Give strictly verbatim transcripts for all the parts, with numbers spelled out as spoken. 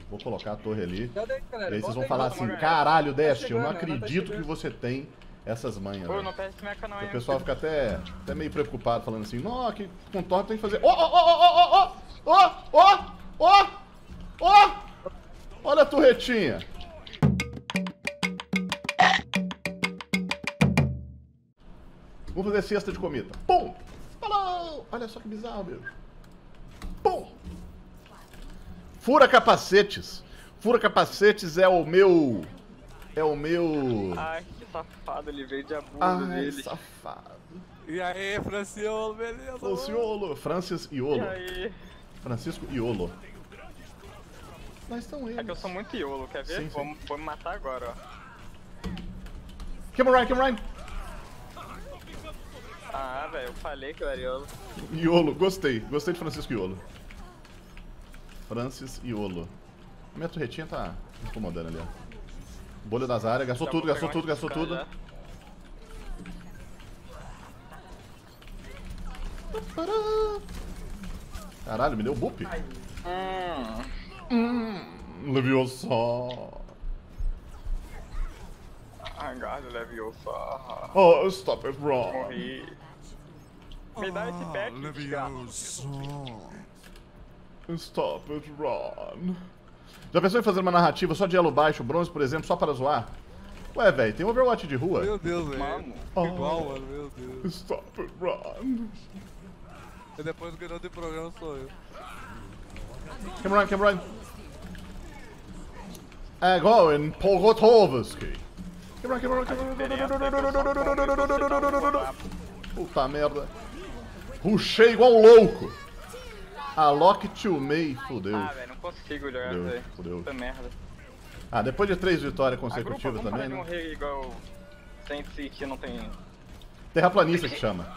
Vou colocar a torre ali. Cadê, galera? E aí vocês Bota vão aí, falar bota, assim, mano. caralho, Dest, Tá eu não chegando, tá acredito que chegando. você tem essas manhas, Pô, velho. não perde minha canal O ainda. pessoal fica até, até meio preocupado, falando assim, não, que com torre tem que fazer... Ó, ó, ó, ó, ó, ó, ó, ó, ó, olha a turretinha. Vamos fazer cesta de comida. Pum! Falou! Olha só que bizarro, meu. Pum! Fura capacetes. Fura capacetes é o meu... É o meu... Ai, que safado, ele veio de abuso Ai, dele. safado. E aí, Franciolo, beleza? Franciolo. Francis E Iolo. aí? Francisco Iolo. Lá estão eles. É que eu sou muito iolo, quer ver? Sim, sim. Vou, vou me matar agora, ó. Cameron, Cameron. Ah, velho, eu falei que eu era iolo. Iolo, gostei. Gostei de Francisco Iolo. Francis Iolo. A minha torretinha tá me incomodando ali, ó. Bolha das áreas, gastou Já tudo, vou gastou pegar tudo, uma gastou escada tudo. já. Caralho, me deu boop. Hum. Hum, Leviosa. Agarra, Leviosa. Oh, stop it, bro. Morri. Me dá esse pack, desgraça. Stop it, Ron. Já pensou em fazer uma narrativa só de elo baixo, bronze, por exemplo, só para zoar? Ué, velho, tem Overwatch de rua? Meu Deus, velho. Mano. Igual, mano, meu Deus. Stop it, Ron. E depois do que não tem programa sou eu. Cameron, Cameron. É igual em Pogotovski. Cameron, Cameron, Cameron. Puta merda. Rushei igual um louco. A Lock to May, fudeu. Ah, velho, não consigo jogar, Fudeu, velho. fudeu. Puta merda. Ah, depois de três vitórias A grupa, consecutivas vamos parar também, de né? morrer igual Saint City não tem... Terraplanista que chama.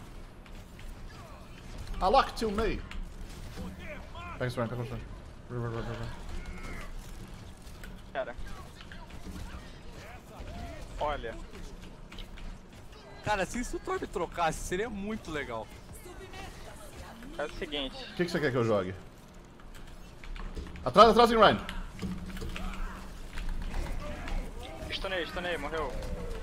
A Lock to May. Pega esse rank, pega esse rank. Cara. Olha. Cara, se isso o Torbe trocasse, seria muito legal. É o seguinte. O que, que você quer que eu jogue? Atrás, atrás em Ryan. Stunei, stunei, morreu.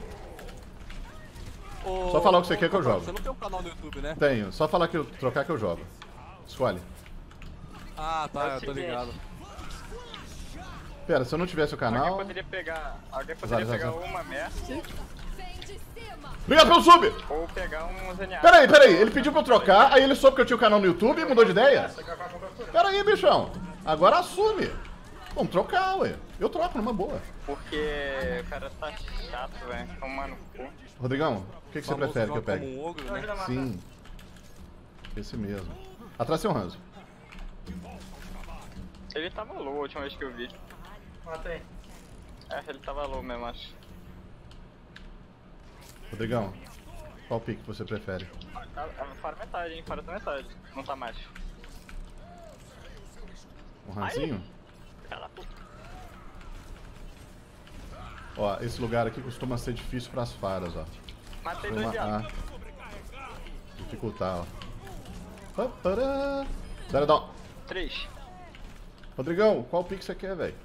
Ô, Só falar o que você ô, quer que eu ô, jogo. Você não tem um canal no YouTube, né? Tenho, só falar que eu trocar que eu jogo. Escolhe. Ah, tá, É o eu tô seguinte. ligado. Pera, se eu não tivesse o Alguém canal... poderia pegar. Alguém poderia Zara, pegar Zara. uma Mercy Obrigado pelo sub! ou pegar um Z N A. Pera aí, pera aí, ele pediu pra eu trocar, aí ele soube que eu tinha o canal no YouTube e mudou de ideia? Pera aí, bichão. Agora assume. Vamos trocar, ué. Eu troco numa boa. Porque o cara tá chato, velho. Tomando cu. Rodrigão, o que, que você Famoso prefere que eu joga pegue? como um ogro, né? Sim. Esse mesmo. Atrás tem um Hanzo. Ele tava low a última vez que eu vi. Matei. É, ele tava low mesmo, acho. Rodrigão, qual pique que você prefere? Ah, ah, Fora metade, hein? Fora da metade. Não tá mais. Um Hanzinho? Cala a puta. Ó, esse lugar aqui costuma ser difícil pras faras, ó. Matei Uma dois viados. A. Dificultar, ó. Papará. Zero down. Três. Rodrigão, qual pique você quer, velho?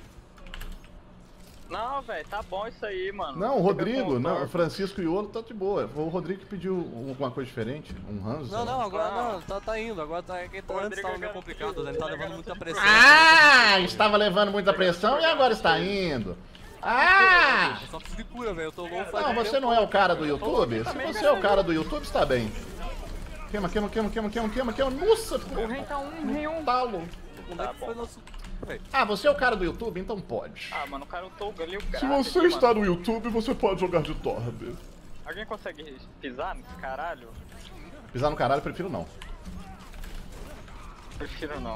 Não, velho, tá bom isso aí, mano. Não, o Fica Rodrigo, com o não, o Thor. Francisco e o Iolo tá de boa. Foi o Rodrigo que pediu alguma coisa diferente, um Hanzo. Não, sei não, lá. agora Ah. não, tá, tá indo. Agora tá, quem tá O antes Rodrigo tava meio é complicado, garantido, né? Ele tá ele é levando muita garantido pressão. Ah, estava levando muita pressão e agora está indo. Ah! Eu só preciso de cura, velho. Eu tô louco. Não, você não é o cara do YouTube? Se você é o cara do YouTube, está bem. Queima, queima, queima, queima, queima, queima, queima. Nossa, O rei tá um, o rei um. talo. O Tá moleque bom. foi nosso... Velho. Ah, você é o cara do YouTube? Então pode. Ah, mano, o cara ultou ali o Se grátis você aqui, está mano. no YouTube, você pode jogar de Torbe. Alguém consegue pisar nesse caralho? Pisar no caralho, prefiro não. Prefiro não.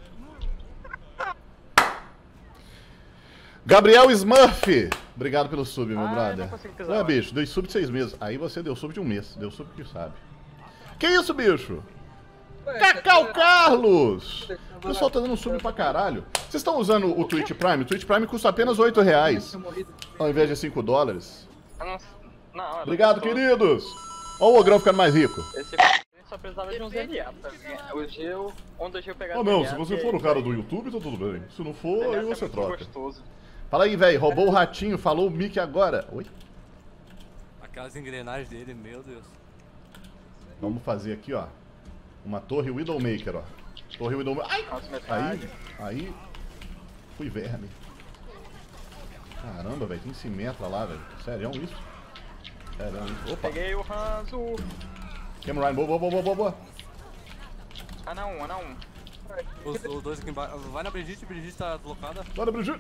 Gabriel Smurf, obrigado pelo sub, meu Ah, eu brother. não consigo pisar Ué, mais. bicho, deu sub de seis meses. Aí você deu sub de um mês. Deu sub que sabe. Que isso, bicho? Cacau Carlos! O pessoal tá dando sub pra caralho. Vocês estão usando o Twitch Prime? O Twitch Prime custa apenas oito reais, ao invés de cinco dólares. Eu não, não, olha, Obrigado, eu tô- queridos! Olha o Ogrão ficando mais rico. Esse só precisava de um Z L A pra ganhar. O Gil, um do Gil pegar Oh não, se você for o cara do YouTube, tá tudo bem. Se não for, aí você troca. Gostoso. Fala aí, velho. Roubou o ratinho, falou o Mickey agora. Oi? Aquelas engrenagens dele, meu Deus. Vamos fazer aqui, ó. Uma torre Widowmaker, ó. Torre Widowmaker. Ai! Nossa, Aí, aí. Fui verme. Caramba, velho. Tem Symmetra lá, velho. Sério isso? Sério isso. Opa! Peguei o Hanzo. Cameron, boa, boa, boa, boa, boa. Ana um, Ana um. Os, os dois aqui embaixo. Vai na Brigitte, Brigitte tá deslocada. Bora, Brigitte!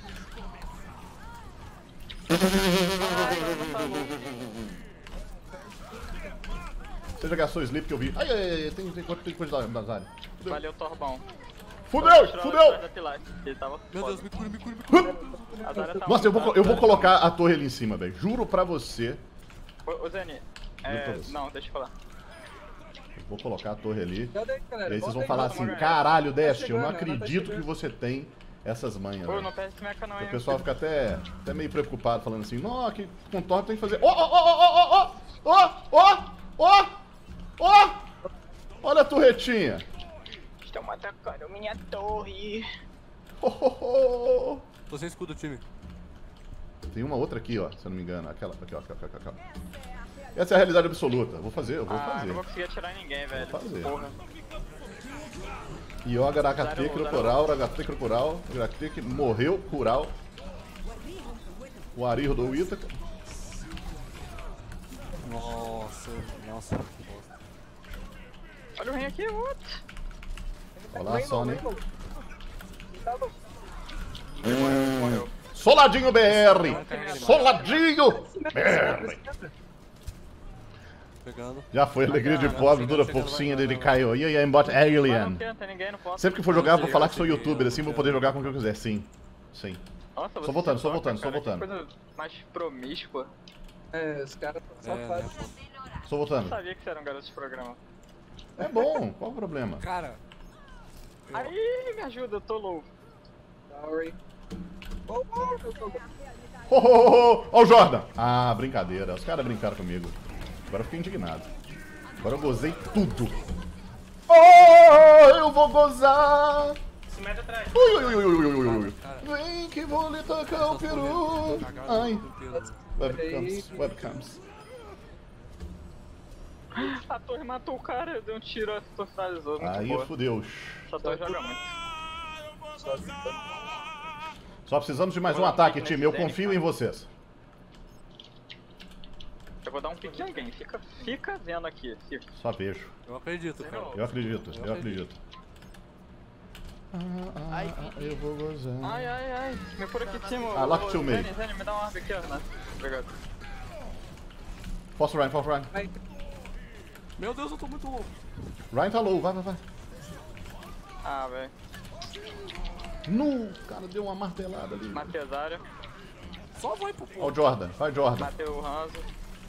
Você já gastou o sleep que eu vi. Ai, ai, ai, tem, tem, tem coisa da, das áreas. Fudeu. Valeu, Torbão. Fudeu, fudeu! Meu Deus, me cura, me cura, me cura. Tá Nossa, eu vou, eu vou colocar a torre ali em cima, velho. Juro pra você. Ô, ô Zeni, é... Não, deixa eu falar. Eu vou colocar a torre ali. Cadê, E galera? aí vocês vão Volta falar aí, assim, vamos, caralho, Dest, eu chegando, não tá acredito que chegando. você tem essas manhas, Pô, velho. não perde meca não, hein? O pessoal fica até, até meio preocupado, falando assim, não, que com torre tem que fazer... Ó, ó, ó, ó, ó, ó, ó, ó, ó, olha a torretinha. Estão atacando minha torre. Oh, oh, oh. Tô sem escudo, time. Tem uma outra aqui, ó, se eu não me engano. Aquela, aqui, ó, aqui, ó, aqui, ó, aqui, ó. Essa é a realidade absoluta. Vou fazer, eu vou Ah, fazer. não vou conseguir atirar em ninguém, velho. fazer. Porra. Yoga, Aracate, Zero, Crocoral, Aracate, Crocoral, Aracate que morreu, Cural. O Ari rodou o Ítaca. Nossa, nossa. que bosta. Olha o rei aqui, what? Olá, Sony. Morreu. Soladinho B R! Soladinho B R! Pegando. Já foi, alegria de pobre, dura pouquinho, ele caiu. E aí, embota Mas não Alien. tem, não tem ninguém, não posso. Sempre que for jogar, eu vou falar que sou youtuber, assim vou poder jogar com o que eu quiser, sim. Sim. Nossa, Só você voltando, se só toca, voltando, só cara, que voltando. coisa mais promíscua. É, os caras só É, né, fazem. pô. Só Eu voltando. sabia que você era um garoto de programa. É bom, qual o problema? Cara, Aí, me ajuda, eu tô louco. Sorry. Oh, oh, eu tô- Ho, ho, ho, ho. Ó o Jordan! Ah, brincadeira, os caras brincaram comigo. Agora eu fiquei indignado. Agora eu gozei tudo. Oh, eu vou gozar! Se mete atrás. Ui, ui, ui, ui, ui, ui, ui. cara. Vem que vou lhe tocar o peru. Ai, Ai. webcams, webcams. A torre matou o cara, eu dei um tiro, a torre finalizou. Muito Aí boa. fudeu. Essa torre joga muito. só- Só precisamos de mais um ataque, time. Eu confio em vocês. Eu vou dar um pique em alguém, fica, fica vendo aqui. Fica. Só vejo. Eu acredito, cara. Eu acredito, eu acredito. Ah, ah, ah, eu vou gozar. Ai, ai, ai. Me por aqui em cima. Ah, lock Ô, to me. Zeni, Zeni, me dá uma orbe aqui, ó. Né? Obrigado. Posso Ryan, posso Ryan. Vai, Meu Deus, eu tô muito louco. Ryan tá low, vai, vai, vai. Ah, velho. Nu, o cara deu uma martelada ali. Matei a Zarya, Só vai pro Ó povo. o Jordan, vai Jordan. matei o Hanzo.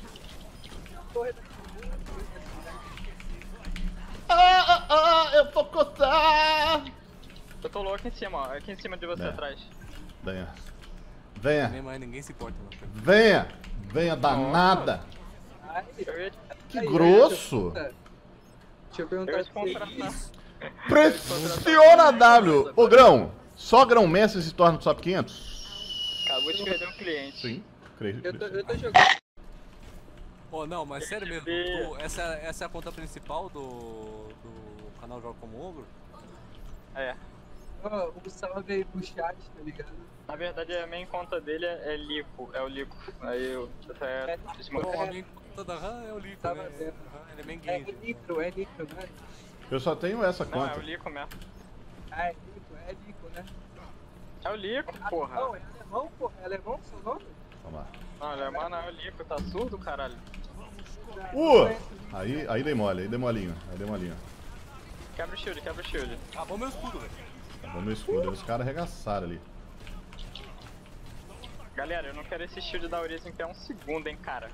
Ah, ah, ah, eu vou coçar. Eu tô louco aqui em cima, ó. Aqui em cima de você É. atrás. Venha. Venha, Nem mais ninguém se importa, não. cara. venha. Venha danada. vai. Eu ia, Que Aí, grosso. Deixa eu eu perguntar ia te pra você. contratar. Pressiona W. Ô Grão, só Grão Messi se torna top quinhentos? Acabou de perder um cliente. Sim, creio. Eu tô, eu tô jogando. Pô, não, mas sério mesmo, tu- essa, essa é a conta principal do, do canal Joga Como Ogro? É. Ó, um salve aí pro chat, tá ligado? Na verdade, a main conta dele é Lico. É o Lico. Aí eu até Pô, desmontou. a minha conta da RAM é o Lico, Tava né? vendo. RAM, ele é bem É game. Nitro, é Nitro, né? Eu só tenho essa Não, é conta. o Lico mesmo. Ah, é Nitro, é Nico, né? É o Lico, Ah, porra. Não, é alemão, porra. É alemão seu nome? Vamos lá. Não, alemão não é o Lico. Tá surdo, caralho? Uh! Aí, aí dei mole, aí dei molinho, aí dei molinho. Quebra o shield, quebra o shield. Acabou meu escudo, velho. Vamos no escudo, os caras arregaçaram ali. Galera, eu não quero esse shield da Orisa em pé um segundo, hein, cara.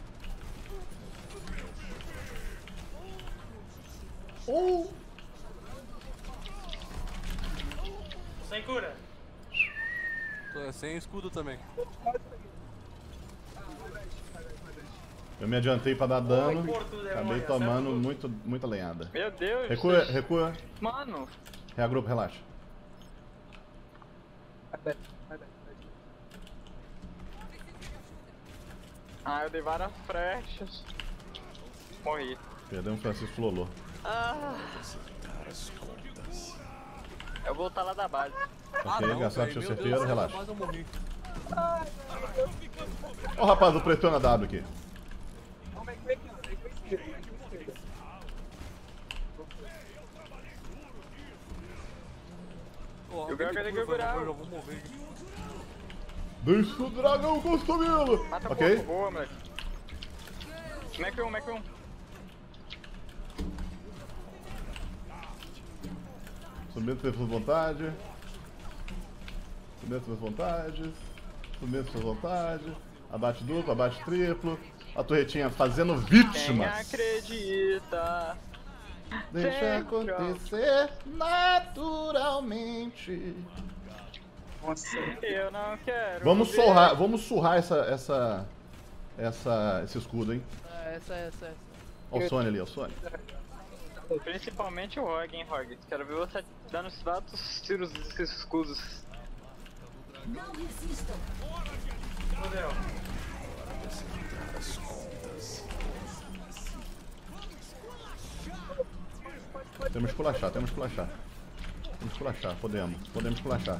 Uh! Sem cura. Tô sem escudo também. Eu me adiantei pra dar dano. Porto do Acabei demônio, tomando acerta muito, muita lenhada. Meu Deus. Recua, vocês- recua. Mano, Reagrupa, relaxa. Vai, vai, vai, vai. ah, eu dei várias flechas. Morri. Perdemos Francisco Lolô. Ah. Eu vou voltar lá da base. Ok, gastar velho, seu meu certeiro, Deus, relaxa. quase eu morri. Ó o rapaz do pretão na W aqui. Não, vai, vai, não, vai, vai, esquerda, vai, vai, esquerda. Pô, Eu quero alguém que ele por favor, curar. eu vou morrer. Deixa o dragão consumi-lo! Mata Ok? a boa, moleque. Mac um, Mac um. Submeta suas vontades. Submeta suas vontades. Submeta suas vontades. Abate duplo, abate triplo. A torretinha fazendo Quem vítimas. acredita? Deixa Sempre. acontecer naturalmente. Nossa, Eu não quero. Vamos ver. surrar, vamos surrar essa, essa, essa, esse escudo, hein? Ah, essa, essa, essa. Olha o Sony ali, olha o Sony. Principalmente o Rog, hein, Rog. Quero ver você dando os vários tiros desses escudos. fodeu. Temos que culachar, temos que culachar. Temos que culachar, podemos, podemos culachar.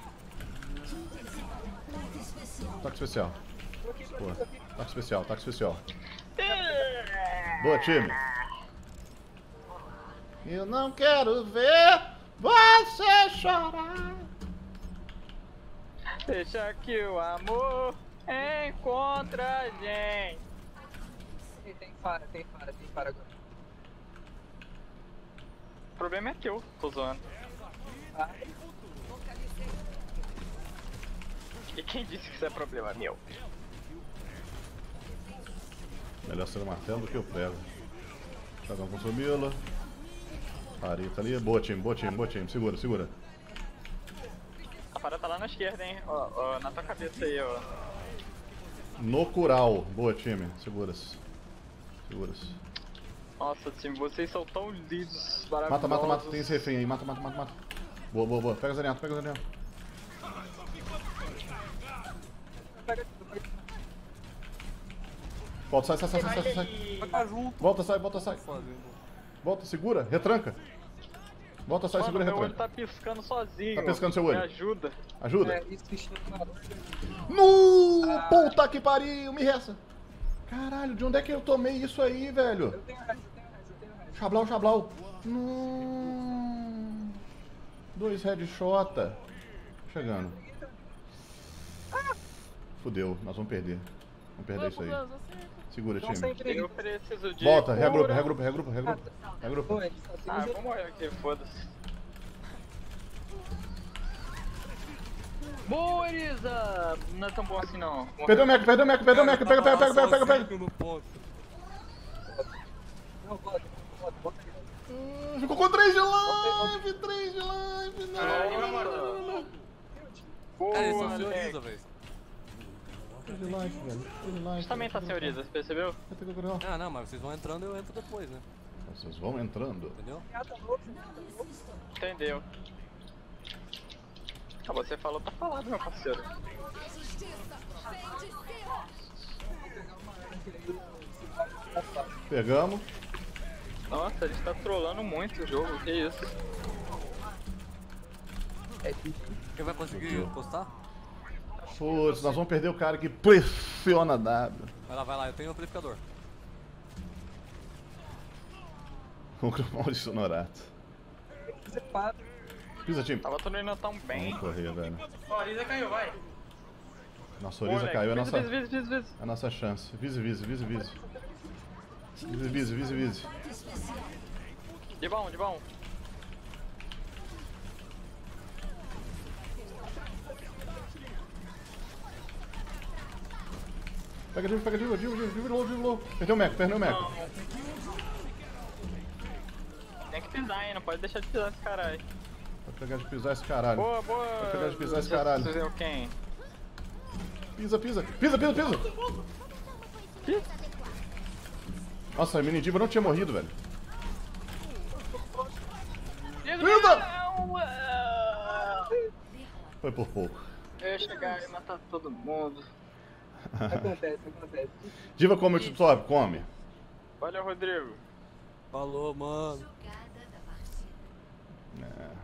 Toque especial. Boa. Toque especial, toque especial. Boa, time. Eu não quero ver você chorar. Deixa que o amor encontra a gente. Tem, tem para, tem para, tem para agora. O problema é que eu tô zoando. Ai, E quem disse que isso é problema meu? Melhor ser o martelo do que o prego. Dragão consumi-lo. Parita ali. Boa, time, boa, time, boa, time. Segura, segura. A parada tá lá na esquerda, hein? Ó, ó, na tua cabeça aí, ó. No cural. Boa, time. Segura-se. Segura-se. Nossa, time, vocês são tão lindos, Mata, maravilhosos. mata, mata. Tem esse refém aí. Mata, mata, mata, mata. Boa, boa, boa. Pega os alinhados, pega os alinhados. pega tudo, pega tudo. Volta, sai, sai, sai, sai, sai, sai. Vai ficar junto. Volta, sai, volta, sai. Fazendo. Volta, segura, retranca. Volta, sai, Mano, segura, meu olho retranca. tá piscando sozinho. Tá piscando seu olho? Me ajuda. Ajuda. É, isso se chama. No! Puta que pariu, me resta. Caralho, de onde é que eu tomei isso aí, velho? Eu tenho raiz, eu tenho raiz, eu tenho raiz. Chablau, chablau. No... Dois headshot. Chegando. Fudeu, nós vamos perder. Vamos perder isso aí. Segura, Não time. sempre. Eu preciso de. Volta, cura. reagrupa, reagrupa, reagrupa, reagrupa. Reagrupa. Pô, ele só tem Ah, um eu vou morrer aqui, foda-se. Boa, Elisa! Não é tão bom assim, não. Perdeu o Mac, perdeu o Mac, perdeu o Mac. Pega, pega, pega, pega, pega, pega. No ponto. Não, bota, bota, bota aí. Hum, Ficou com três de live, três de live. Não, Ai, não, mano. não, não, não. Boa, Cara, eles são moleque. senhoriza, velho. três de live, velho. três de live. Também tá senhoriza, percebeu? Ah, não, mas vocês vão entrando eu entro depois, né? Vocês vão entrando. Entendeu? Piada louca, piada louca. Entendeu? Ah, você falou, tá falado, meu parceiro. Pegamos. Nossa, ele está trolando muito o jogo, que isso? É difícil. Quem vai conseguir postar? Putz, nós vamos perder o cara que pressiona W. Vai lá, vai lá, eu tenho amplificador. Vamos cromar o sonorato. Você para. Pisa, time. Tava trolando tão bem. Vamos correr, velho. Ó, a Lisa caiu, vai. Nossa, Oriza Moleque, caiu, é a vise, nossa, vise, vise, vise. é a nossa chance. Vise, vise, vise, vise. Vise, vise, vise, vise. De bom, de bom. Pega Divo, pega Divo, Divo, Divo, Divo, Divo, Divo. Perdeu o Mac, perdeu o Mac. Tem que pisar, hein? Não pode deixar de pisar esse caralho. Vai pegar de pisar esse caralho. Boa, boa. Vai pegar de pisar esse caralho. Você quem? Pisa, pisa, pisa, pisa, pisa. Nossa, a Minidiva não tinha morrido, velho. Foi por pouco. Eu ia chegar e matar todo mundo. Acontece, acontece. Diva come o top, come. Valeu, Rodrigo. Falou, mano. É.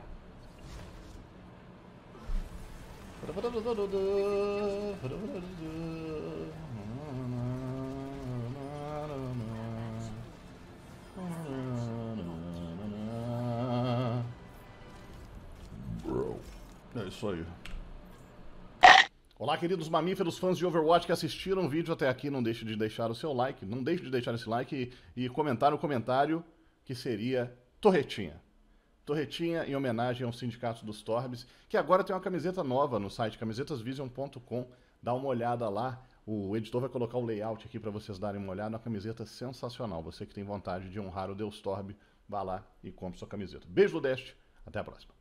Bro. É isso aí. Olá, queridos mamíferos, fãs de Overwatch que assistiram o vídeo até aqui, não deixe de deixar o seu like, não deixe de deixar esse like e, e comentar no comentário que seria Torretinha. Torretinha em homenagem ao Sindicato dos Torbs, que agora tem uma camiseta nova no site camisetas vision ponto com. Dá uma olhada lá, o editor vai colocar o layout aqui para vocês darem uma olhada, uma camiseta sensacional. Você que tem vontade de honrar o Deus Torb, vá lá e compre sua camiseta. Beijo do Deste, até a próxima.